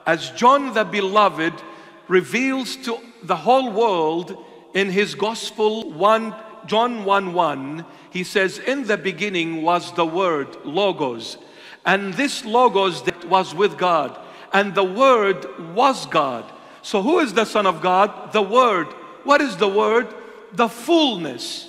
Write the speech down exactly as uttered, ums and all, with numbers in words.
as John the Beloved reveals to the whole world in his Gospel, one, John one one, he says, in the beginning was the Word, Logos, and this Logos that was with God, and the Word was God. So who is the Son of God? The Word. What is the Word? The fullness.